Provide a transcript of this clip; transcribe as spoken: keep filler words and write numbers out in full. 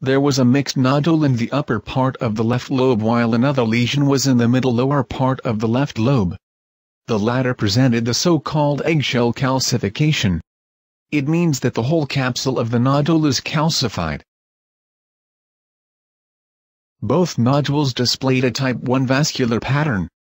There was a mixed nodule in the upper part of the left lobe while another lesion was in the middle lower part of the left lobe. The latter presented the so-called eggshell calcification. It means that the whole capsule of the nodule is calcified. Both nodules displayed a type one vascular pattern.